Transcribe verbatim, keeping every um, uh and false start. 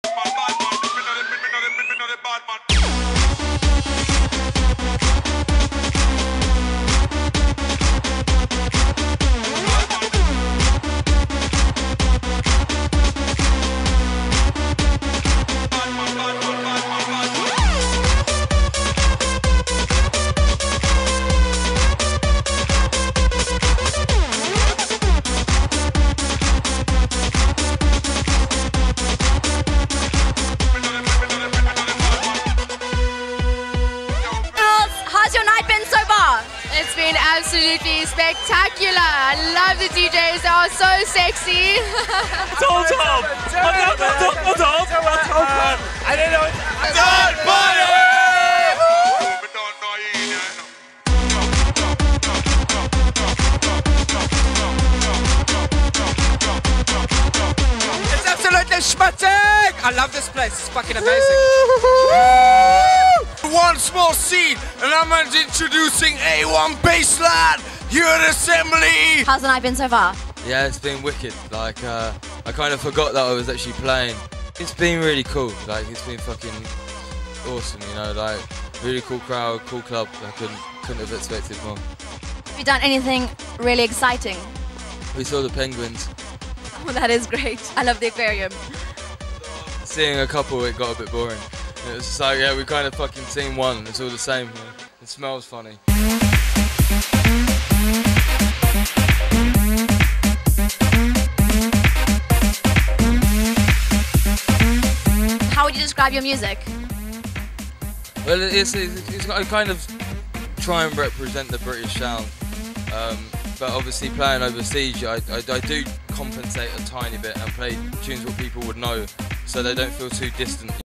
It's been absolutely spectacular. I love the D Js, they are so sexy. Tom Tom! Tom Tom! Tom Tom! I didn't know it. Don't party! It's absolutely schmatic! I love this place, it's fucking amazing. One small scene, and I'm introducing A one Bassline here at Assembly. How's the night been so far? Yeah, it's been wicked. Like, uh, I kind of forgot that I was actually playing. It's been really cool. Like, it's been fucking awesome, you know. Like, really cool crowd, cool club. I couldn't couldn't have expected more. Have you done anything really exciting? We saw the penguins. Oh, that is great. I love the aquarium. Seeing a couple, it got a bit boring. It was just like, yeah, we kind of fucking seen one. It's all the same. You know? It smells funny. How would you describe your music? Well, it's, it's, it's I kind of try and represent the British sound, um, but obviously playing overseas, I, I, I do compensate a tiny bit and play tunes what people would know, so they don't feel too distant.